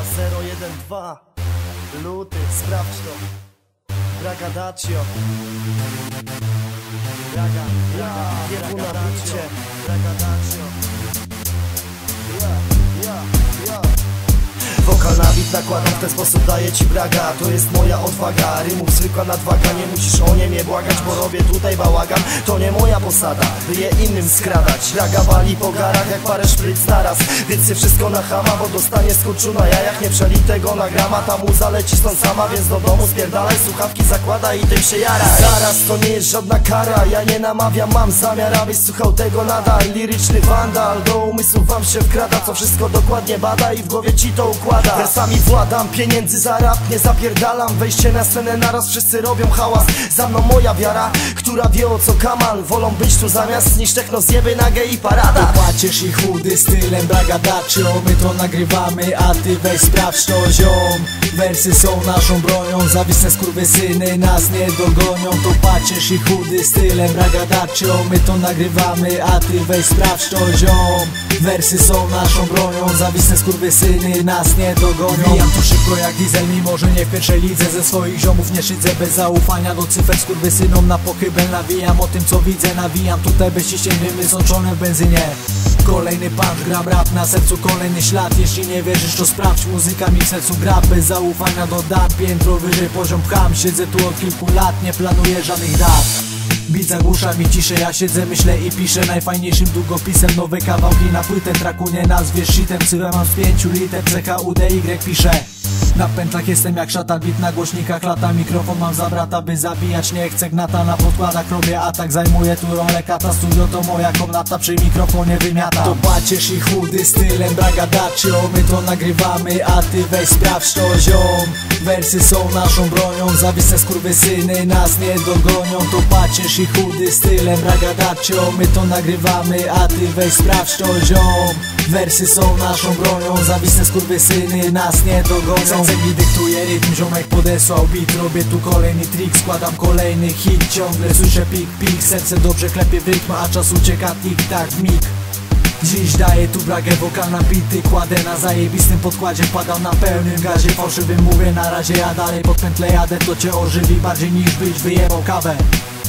012 luty, sprawdź to. Bragadaccio. Bragadaccio. Wokal na beat nakładam, w ten sposób daję ci braga. To jest moja odwaga, rymów zwykła nadwaga. Nie musisz o nie mnie błagać, bo robię tutaj bałagan. To nie moja posada, by je innym skradać. Raga wali po garach jak parę szpryc naraz. Więc się wszystko na chama, bo dostanie skurczu na jajach. Nie przelitego na grama, ta muza leci stąd sama. Więc do domu spierdalaj, słuchawki zakładaj i tym się jaraj. Zaraz, to nie jest żadna kara, ja nie namawiam, mam zamiar, abyś słuchał tego nadal. Liryczny wandal, do umysłów wam się wkrada. Co wszystko dokładnie bada i w głowie ci to układa. Wersami władam, pieniędzy za rap nie zapierdalam. Wejście na scenę naraz, wszyscy robią hałas. Za mną moja wiara, która wie o co kaman. Wolą być tu zamiast niż techno zjeby na gej i parada. Płaciesz ich chudy stylem Bragadaccio. My to nagrywamy, a ty weź sprawdź to, ziom. Wersy są naszą bronią, zawisne skurwysyny nas nie dogonią. To płaciesz ich chudy stylem Bragadaccio. My to nagrywamy, a ty weź sprawdź to, ziom. Wersy są naszą bronią, zawisne skurwysyny nas nie dogonią. Wbijam tu szybko jak diesel, mimo że nie w pierwszej lidze. Ze swoich ziomów nie szydzę, bez zaufania do cyfer skurwysynom na pochybę nawijam. O tym co widzę nawijam, tutaj bezciśnieniem wysączone w benzynie. Kolejny punch, gram rap na sercu, kolejny ślad. Jeśli nie wierzysz to sprawdź, muzyka mi w sercu gra. Bez zaufania dodam, piętro wyżej poziom pcham. Siedzę tu od kilku lat, nie planuję żadnych dat. Beat zagłusza mi ciszę, ja siedzę, myślę i piszę. Najfajniejszym długopisem nowe kawałki na płytę. Traku nie nazwiesz shitem, ksywę mam z 5 liter. CHUDY piszę. Na pętlach jestem jak szatan, beat na głośnikach lata. Mikrofon mam za brata, by zabijać nie chcę gnata. Na podkładach robię atak, zajmuję tu rolę kata. Studio to moja komnata, przy mikrofonie wymiata. To płaciesz ich chudy stylem Bragadaccio. My to nagrywamy, a ty weź sprawdź to, ziom. Wersy są naszą bronią, zawisne skurwysyny nas nie dogonią. To płaciesz ich chudy stylem Bragadaccio. My to nagrywamy, a ty weź sprawdź to, ziom. Wersy są naszą bronią, zawisne skurwysyny nas nie dogonią. Serce mi dyktuje rytm, ziomek podesłał beat. Robię tu kolejny trik, składam kolejny hit. Ciągle słyszę pik, pik, serce dobrze klepie w rytm, a czas ucieka tik-tak w mig. Dziś daję tu bragę, wokal nabity, kładę na zajebistym podkładzie. Padam na pełnym gazie, fałszywym mówię na razie, ja dalej pod pętlę jadę. To cię ożywi bardziej niż byś wyjebał kawę.